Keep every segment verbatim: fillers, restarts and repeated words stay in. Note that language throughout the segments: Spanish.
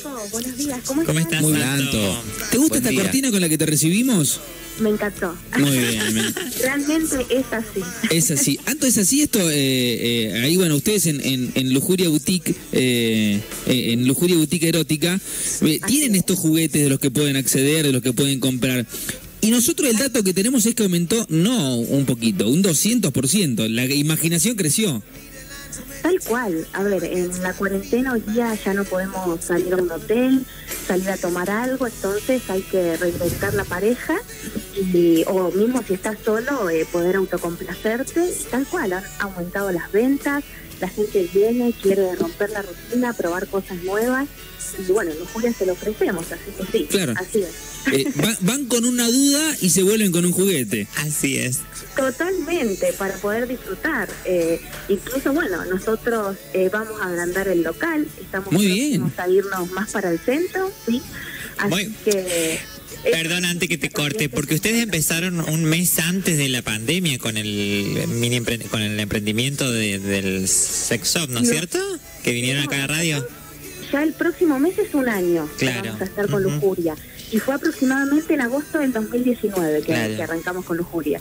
Nico, buenos días, ¿cómo estás? ¿Cómo estás, Muy Santo? Santo. ¿Te gusta Buen esta día. cortina con la que te recibimos? Me encantó. Muy bien, bien. Realmente es así. Es así. Anto, es así esto. Eh, eh, ahí, bueno, ustedes en, en, en Lujuria Boutique, eh, eh, en Lujuria Boutique Erótica, eh, tienen estos juguetes de los que pueden acceder, de los que pueden comprar. Y nosotros el dato que tenemos es que aumentó, no un poquito, un doscientos por ciento. La imaginación creció. Tal cual. A ver, en la cuarentena hoy día ya no podemos salir a un hotel, salir a tomar algo, entonces hay que reinventar la pareja y, o mismo si estás solo, eh, poder autocomplacerte. Tal cual, han aumentado las ventas, la gente viene, quiere romper la rutina, probar cosas nuevas y bueno, en Lujuria se lo ofrecemos, así que sí, Claro. así es. Eh, va- van con una duda y se vuelven con un juguete. Así es. Totalmente, para poder disfrutar. Eh, incluso, bueno, nosotros eh, vamos a agrandar el local, estamos Muy bien. próximos a irnos más para el centro, ¿sí? Así Muy- que... eh, Perdón, antes que te corte, porque ustedes empezaron un mes antes de la pandemia con el mini empre- con el emprendimiento de- del sex shop, ¿no es No. cierto? Que vinieron acá a la radio. Ya el próximo mes es un año que Claro. vamos a estar con Ujú. Lujuria. Y fue aproximadamente en agosto del dos mil diecinueve que, Claro. que arrancamos con Lujuria.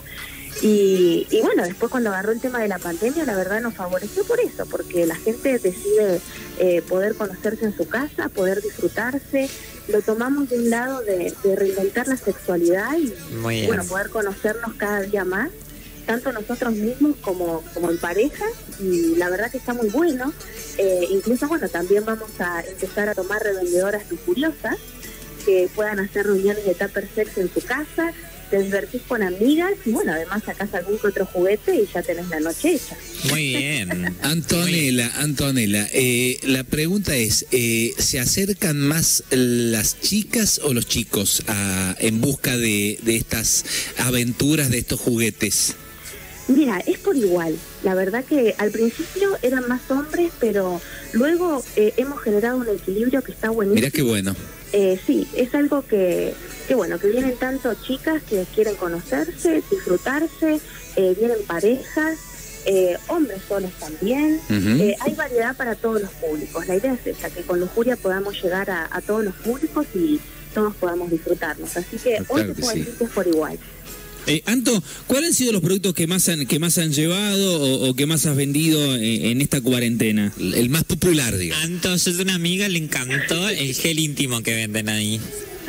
Y, y bueno, después cuando agarró el tema de la pandemia, la verdad nos favoreció por eso, porque la gente decide eh, poder conocerse en su casa, poder disfrutarse. Lo tomamos de un lado de, de reinventar la sexualidad y Muy bien. bueno, poder conocernos cada día más, tanto nosotros mismos como, como en pareja, y la verdad que está muy bueno. Eh, incluso, bueno, también vamos a empezar a tomar revendedoras lujuriosas que puedan hacer reuniones de tupper sex en su casa, te divertís con amigas y bueno, además sacás algún que otro juguete y ya tenés la noche hecha. Muy bien. Antonella, Antonella, eh, la pregunta es, eh, ¿se acercan más las chicas o los chicos a, en busca de, de estas aventuras, de estos juguetes? Mira, es por igual. La verdad que al principio eran más hombres, pero luego eh, hemos generado un equilibrio que está buenísimo. Mirá qué bueno. Eh, sí, es algo que, que bueno, que vienen tanto chicas que quieren conocerse, disfrutarse, eh, vienen parejas, eh, hombres solos también. Ujú. Eh, hay variedad para todos los públicos. La idea es esa, que con Lujuria podamos llegar a, a todos los públicos y todos podamos disfrutarnos. Así que hoy Claro te que puedo sí. decir que es por igual. Eh, Anto, ¿cuáles han sido los productos que más han, que más han llevado o, o que más has vendido en, en esta cuarentena? El más popular, digamos. Anto, yo de una amiga le encantó el gel íntimo que venden ahí.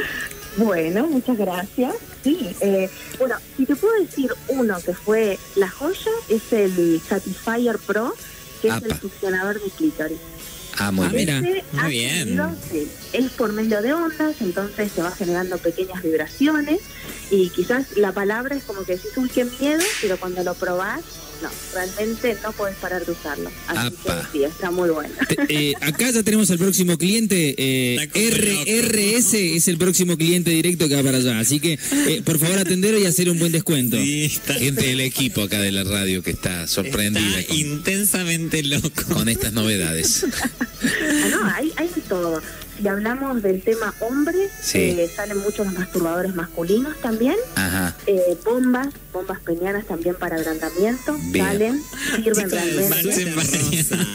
Bueno, muchas gracias. Sí, eh, bueno, si te puedo decir uno que fue la joya, es el Satisfyer Pro, que es Apa. el succionador de clítoris. Ah, muy Ah, bien. mira. Ese muy ha bien. sido, sí, es por medio de ondas, entonces se va generando pequeñas vibraciones y quizás la palabra es como que decís, uy, qué miedo, pero cuando lo probás, no, realmente no podés parar de usarlo. Así Apa. que sí, está muy bueno. Te- eh, acá ya tenemos al próximo cliente. eh, Está como R loco. R S es el próximo cliente directo que va para allá. Así que, eh, por favor, atender y hacer un buen descuento. Sí, está, Gente del equipo acá de la radio que está sorprendida está con, intensamente loco. con estas novedades. Ah, no, hay, hay de todo. Si hablamos del tema hombre, Sí. eh, salen muchos los masturbadores masculinos también. Ajá. Eh, bombas, bombas peñanas también para agrandamiento, Bien. salen, sirven realmente. Marce María.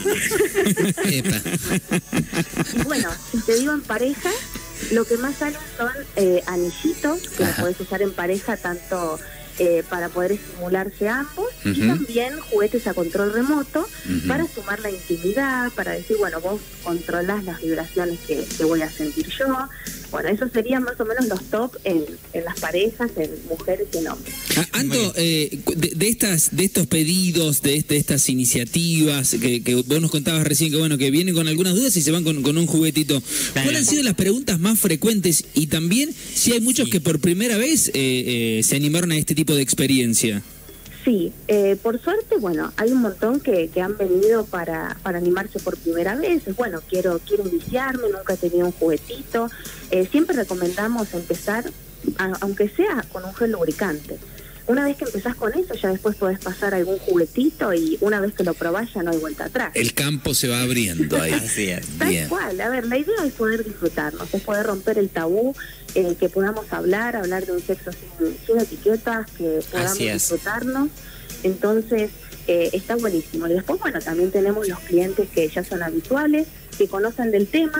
Epa. Y bueno, si te digo en pareja, lo que más salen son eh, anillitos, que los Ajá. podés usar en pareja tanto eh, para poder estimularse ambos, y Ujú. también juguetes a control remoto Ujú. para sumar la intimidad, para decir, bueno, vos controlás las vibraciones que, que voy a sentir yo. Bueno, esos serían más o menos los top en, en las parejas, en mujeres y en hombres. Ah, Anto, eh, de, de estas, de estos pedidos, de, de estas iniciativas que, que vos nos contabas recién, que bueno, que vienen con algunas dudas y se van con, con un juguetito. ¿Cuáles han sido las preguntas más frecuentes? Y también si hay muchos Sí. que por primera vez eh, eh, se animaron a este tipo de experiencia. Sí, eh, por suerte, bueno, hay un montón que, que han venido para, para animarse por primera vez. Bueno, quiero quiero iniciarme, nunca he tenido un juguetito. Eh, siempre recomendamos empezar, a- aunque sea con un gel lubricante. Una vez que empezás con eso, ya después podés pasar algún juguetito y una vez que lo probás ya no hay vuelta atrás. El campo se va abriendo ahí. Así es. Tal Bien. cual, a ver, la idea es poder disfrutarnos, es poder romper el tabú, eh, que podamos hablar, hablar de un sexo sin, sin etiquetas, que podamos Así es. disfrutarnos. Entonces, eh, está buenísimo. Y después, bueno, también tenemos los clientes que ya son habituales, que conocen del tema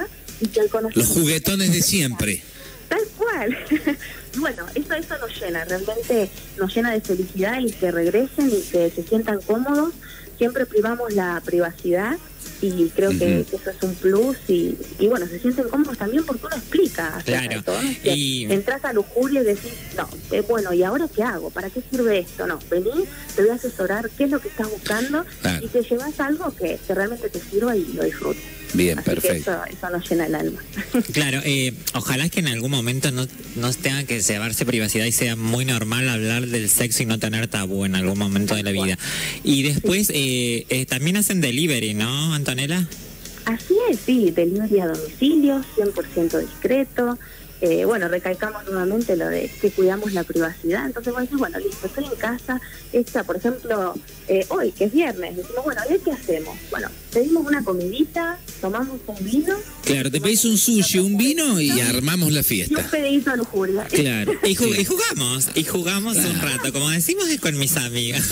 y que el Los conocimiento... juguetones de siempre. Tal cual. Bueno, eso eso nos llena, realmente nos llena de felicidad y que regresen y que se sientan cómodos. Siempre privamos la privacidad y creo que, Ujú. que eso es un plus y, y bueno, se sienten cómodos también porque uno explica acerca Claro. de todo, ¿no? Es que Y- entras a lujuria y decís, no, eh, bueno, ¿y ahora qué hago? ¿Para qué sirve esto? No, vení, te voy a asesorar qué es lo que estás buscando Claro. y te llevas algo que, que realmente te sirva y lo disfrutes. Bien, Así que perfecto. eso, eso nos llena el alma. Claro, eh, ojalá que en algún momento no, no tenga que llevarse privacidad y sea muy normal hablar del sexo y no tener tabú en algún momento de la vida. Y después eh, eh, también hacen delivery, ¿no, Antonella? Así es, sí, delivery a domicilio, cien por ciento discreto. Eh, bueno, recalcamos nuevamente lo de que cuidamos la privacidad. Entonces, vos decís, bueno, listo, estoy en casa. Esta, por ejemplo, eh, hoy, que es viernes, decimos, bueno, ¿y qué hacemos? Bueno, pedimos una comidita, tomamos un vino. Claro, te pedís un sushi, un vino y... Y armamos la Y un fiesta. pedidito a lujuria. Claro. Y, ju- y jugamos, y jugamos un rato, como decimos es con mis amigas.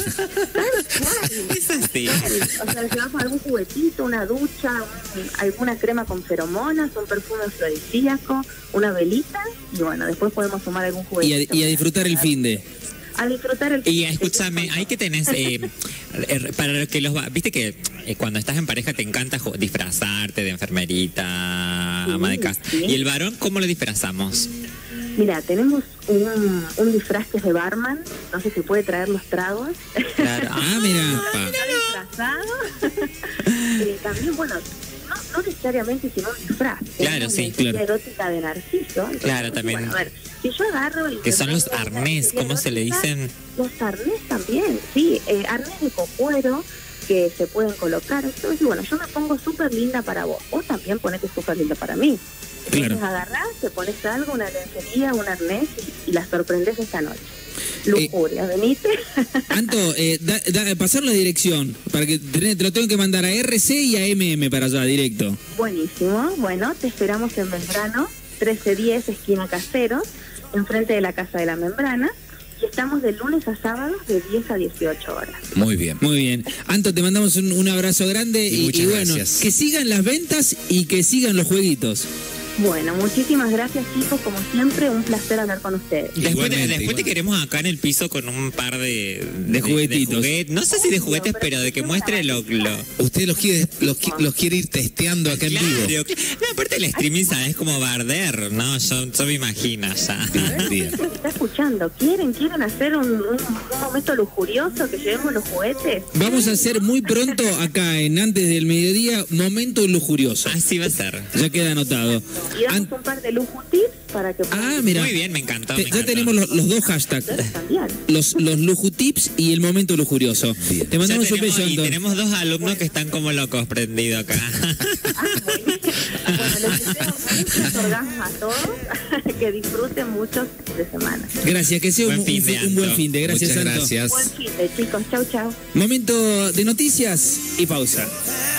Es así. O sea, llevamos algún juguetito, una ducha, un- alguna crema con feromonas, un perfume afrodisíaco, una velita, y bueno, después podemos tomar algún Y juguetito. a, y a disfrutar el fin de... A disfrutar el Y escúchame, hay que tenés, eh, eh, para los que los va, viste que eh, cuando estás en pareja te encanta ju- disfrazarte de enfermerita, Sí, ama de casa. sí. ¿Y el varón cómo lo disfrazamos? Mira, tenemos un, un disfraz que es de barman, no sé si puede traer los tragos. Claro. Ah, mira. Está disfrazado. Eh, también, bueno, no, no necesariamente sino un disfraz. Claro, Tenemos sí, la historia claro. erótica de Narciso. Entonces, Claro, también. Bueno, a ver, si yo agarro y... Que son los arnés, ¿cómo se le dicen? Los arnés también, sí, eh, arnés de cocuero que se pueden colocar. Entonces, bueno, yo me pongo súper linda para vos. Vos también ponete súper linda para mí. Claro. Entonces agarrás, te pones algo, una lencería, un arnés y, y la sorprendes esta noche. Lujuria, venite. Anto, eh, da, da- pasar la dirección, para que te, te lo tengo que mandar a R C y a M M para allá, directo. Buenísimo. Bueno, te esperamos en Membrano, trece diez, esquina Caseros, enfrente de la Casa de la Membrana. Y estamos de lunes a sábados de diez a dieciocho horas. Muy bien. Muy bien. Anto, te mandamos un, un abrazo grande Y y, muchas y bueno, gracias. que sigan las ventas y que sigan los jueguitos. Bueno, muchísimas gracias, chicos. Como siempre, un placer hablar con ustedes. Después, te, Igualmente, después te igual. queremos acá en el piso con un par de, De juguetitos. juguet- no sé si de juguetes, pero de que muestre lo... lo Usted los quiere, los, qui- los quiere ir testeando acá en claro, vivo. claro. No, aparte el streaming, ¿sabes? Como barder, ¿no? Yo, yo me imagino ya. Bien, bien. ¿Quién está escuchando? ¿Quieren quieren hacer un, un, un momento lujurioso que llevemos los juguetes? Vamos a hacer muy pronto acá en Antes del Mediodía, momento lujurioso. Así va a ser. Ya queda anotado. Y damos An- un par de lujo tips para que puedan ah, mira. Muy bien, me encantó. Te- me ya encantó. tenemos los, los dos hashtags. ustedes también. Los, los lujutips y el momento lujurioso. Bien. Te Ya mandamos un tenemos- beso, y Anto. tenemos dos alumnos que están como locos prendidos acá. Ah, buenísimo. Bueno, les deseo muchos orgasmos a todos. Que disfruten muchos de semana. Gracias, que sea un, Buen fin de un- un buen Anto. fin de. Gracias, Muchas Anto. gracias. Buen fin de chicos. Chau, chau. Momento de noticias y pausa.